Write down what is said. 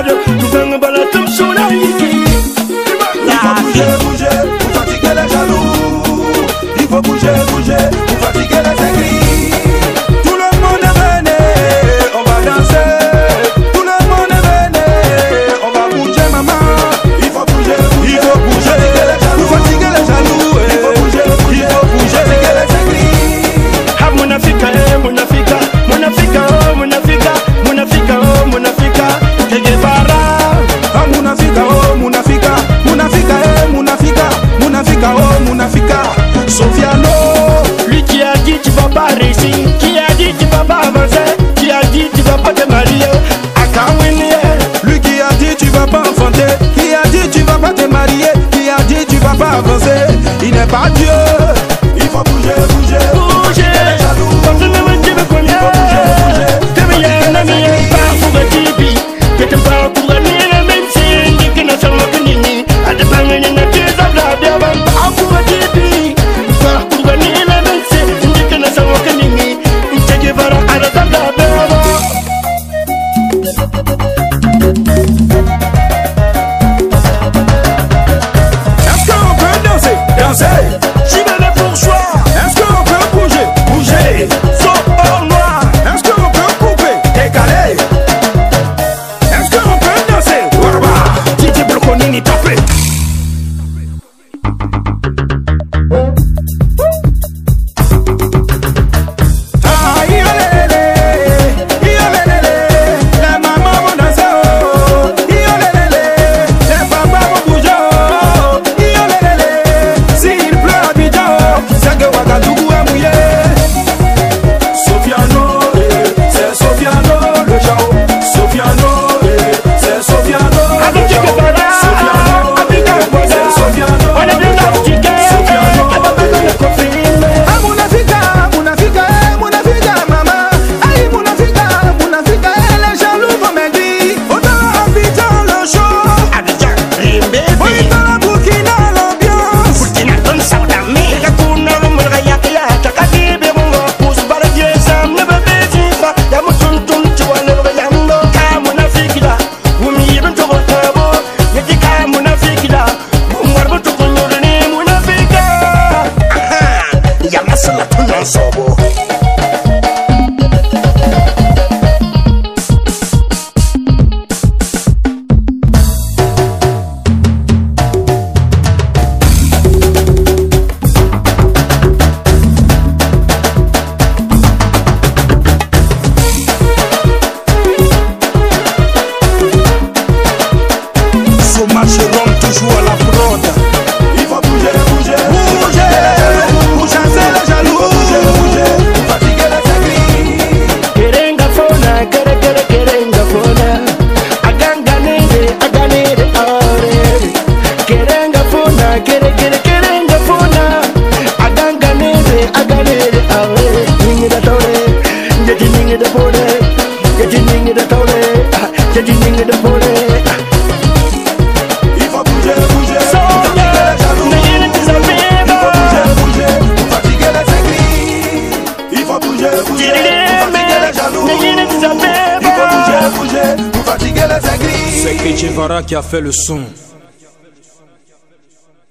radio, nous venons balader tout sur la ligue. Il faut bouger, bouger, pour fatiguer les jaloux. Il faut bouger, bouger, pour fatiguer les aigris. Tout le monde est venu, on va danser. Tout le monde est venu, on va bouger maman. Il faut bouger, bouger, il faut bouger, pour fatiguer les jaloux. Il faut bouger, bouger, il faut bouger, fatiguer les aigris. Ah mon Africa, mon Africa, mon Africa, oh mon Africa, mon Africa, oh mon Africa, que Guevara. Ah mon Africa, oh mon Africa, mon Africa, mon Africa, mon Africa, oh mon Africa. Sofiano, lui qui a dit tu vas pas réussir, qui a dit tu vas pas avancer, qui a dit tu vas pas te marier, à Kawini. lui qui a dit tu vas pas enfanter, qui a dit tu vas pas te marier, qui a dit tu vas pas avancer, il n'est pas Dieu. Il faut bouger, bouger, Bouger, les jaloux. parce que même Dieu me connaît. Comme il y a un ami, un pas pour un tibi, que tu vas pour un nez, même si il dit que nous sommes que nini, à des bangs, il y a des ablas, bien, pas pour un tibi, pas pour un nez, même si il dit que nous sommes que nini, il te Guevara, à des ablas, bien. Est-ce qu'on peut danser, danser? J'y vais les bourgeois, Est-ce qu'on peut bouger, bouger? sauf hors noir. Est-ce qu'on peut couper, décaler? Est-ce qu'on peut danser? Warba, Titi Bloconini tapé. ah, iolélé, les mamans vont danser, oh, iolélé, les papas vont bouger, oh, iolélé, s'il pleut à Abidjan, oh, c'est que Ouagadougou est mouillé. Sofiano, c'est Sofiano le Jao, Sofiano, c'est Sofiano Avec le Jao, Guevara, Sofiano, avec Guevara, c'est Sofiano on est bien africain, on va pas le confirmer. ah, mon Africa, mon Africa, maman. Aïe, mon Africa, les jaloux vont m'aider. Autant Abidjan le show, Abidjan, Rimbe, autant Burkina l'ambiance. Burkina, Don Saudami, Yakuna, Muraya, Chakati, Bemunga, Pousse, Baradie, Sam, ne veut pas vivre. Yamutuntun, tu vois le Yambo, Kamon Africa, Wumi, even to Botabo, Yatika, Mon Africa, Mumbarbo to Kundurani, Mon Africa. Yamasala, Tunan Sobo. Faut marcher l'homme toujours à la prod. Il faut bouger, bouger, bouger, pour chasser les jaloux. Il faut bouger, bouger, pour fatiguer les aigris. Kerenga fona, kerenga fona. Aganganere, aure. Kerenga fona, kerenga fona. Aganganere, aure. Ningi da tore, jeti ningi da pore, jeti ningi da tore, jeti ningi da pore. Il faut bouger, bouger, pour fatiguer les jaloux. Il faut bouger, bouger, pour fatiguer les aigris. Il faut bouger, bouger, pour fatiguer les jaloux. Il faut bouger, bouger, pour fatiguer les aigris. C'est que Guevara qui a fait le son.